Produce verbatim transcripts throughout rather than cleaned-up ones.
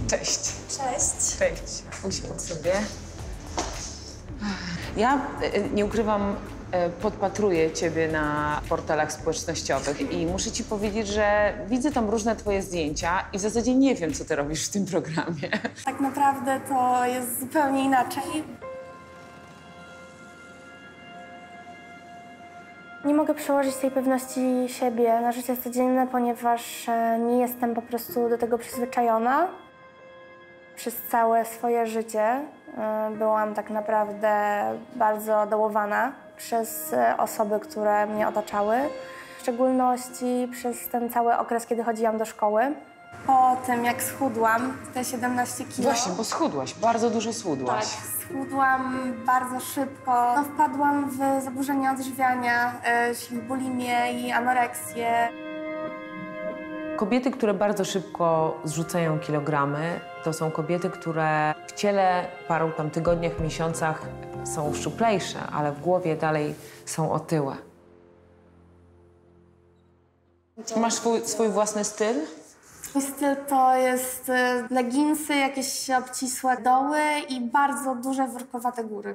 Cześć. Cześć. Cześć. Usiądź sobie. Ja nie ukrywam, podpatruję ciebie na portalach społecznościowych i muszę ci powiedzieć, że widzę tam różne twoje zdjęcia i w zasadzie nie wiem, co ty robisz w tym programie. Tak naprawdę to jest zupełnie inaczej. Nie mogę przełożyć tej pewności siebie na życie codzienne, ponieważ nie jestem po prostu do tego przyzwyczajona. Przez całe swoje życie byłam tak naprawdę bardzo dołowana przez osoby, które mnie otaczały. W szczególności przez ten cały okres, kiedy chodziłam do szkoły. Po tym, jak schudłam te siedemnaście kilo... Właśnie, bo schudłaś, bardzo dużo schudłaś. Tak, schudłam bardzo szybko. No, wpadłam w zaburzenia odżywiania, czyli bulimię i anoreksję. Kobiety, które bardzo szybko zrzucają kilogramy, to są kobiety, które w ciele paru tam tygodniach, miesiącach są szczuplejsze, ale w głowie dalej są otyłe. Masz swój, swój własny styl? Mój styl to jest leginsy, jakieś obcisłe doły i bardzo duże, wyrkowate góry.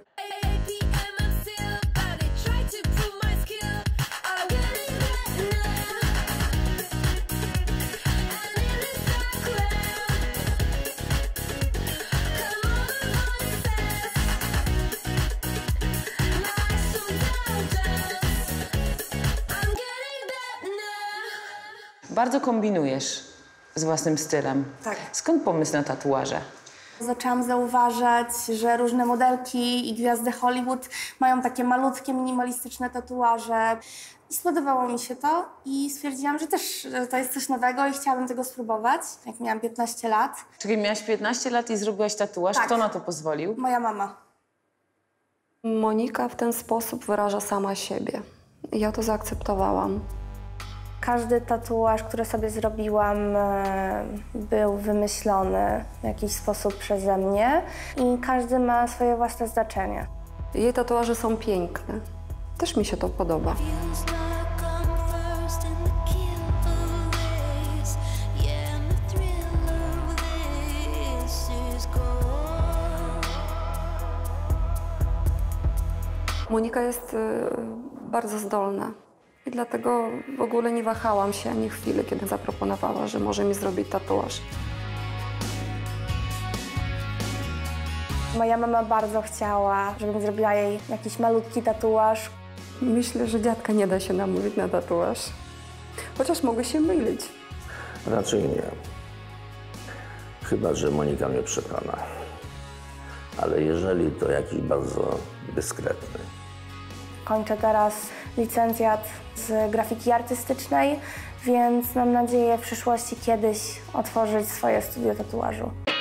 Bardzo kombinujesz z własnym stylem. Tak. Skąd pomysł na tatuaże? Zaczęłam zauważać, że różne modelki i gwiazdy Hollywood mają takie malutkie, minimalistyczne tatuaże. I spodobało mi się to i stwierdziłam, że też to jest coś nowego i chciałabym tego spróbować, jak miałam piętnaście lat. Czyli miałaś piętnaście lat i zrobiłaś tatuaż. Tak. Kto na to pozwolił? Moja mama. Monika w ten sposób wyraża sama siebie. Ja to zaakceptowałam. Każdy tatuaż, który sobie zrobiłam, był wymyślony w jakiś sposób przeze mnie i każdy ma swoje własne znaczenie. Jej tatuaże są piękne. Też mi się to podoba. Monika jest y, bardzo zdolna. I dlatego w ogóle nie wahałam się ani chwili, kiedy zaproponowała, że może mi zrobić tatuaż. Moja mama bardzo chciała, żebym zrobiła jej jakiś malutki tatuaż. Myślę, że dziadka nie da się namówić na tatuaż. Chociaż mogę się mylić. Raczej nie. Chyba że Monika mnie przekona. Ale jeżeli to jakiś bardzo dyskretny. Kończę teraz licencjat z grafiki artystycznej, więc mam nadzieję w przyszłości kiedyś otworzyć swoje studio tatuażu.